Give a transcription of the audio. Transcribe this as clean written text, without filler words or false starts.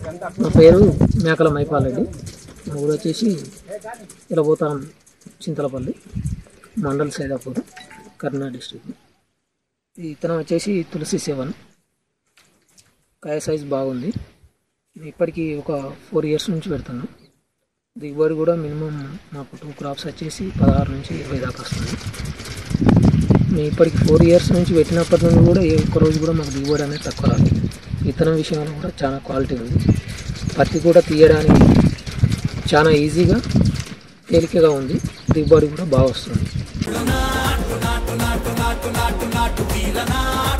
నా పేరు మేకల మైపాల్ రెడ్డి. మా ఊరు వచ్చేసి ఇలబోతారం చింతలపల్లి మండల్ సైదాపూర్ కర్నాటక డిస్ట్రిక్ట్. ఈ విత్తనం వచ్చేసి తులసి 7 కాయ సైజ్ బాగుంది. ఇప్పటికీ ఒక 4 years నుంచి పెడుతున్నాం. దిగుబడి కూడా మినిమం మాకు 2 crops వచ్చేసి 16 నుంచి 20 దాకా వస్తుంది. మేము ఇప్పటికి 4 years నుంచి పెట్టినప్పటి నుండి కూడా ఏ ఒక్క రోజు కూడా మాకు దిగుబడి అనేది తక్కువ రాదు. విత్తనం విషయంలో కూడా చాలా క్వాలిటీ ఉంది. పత్తి కూడా తీయడానికి చాలా ఈజీగా తేలికగా ఉంది. దిగుబడి కూడా బాగా వస్తుంది.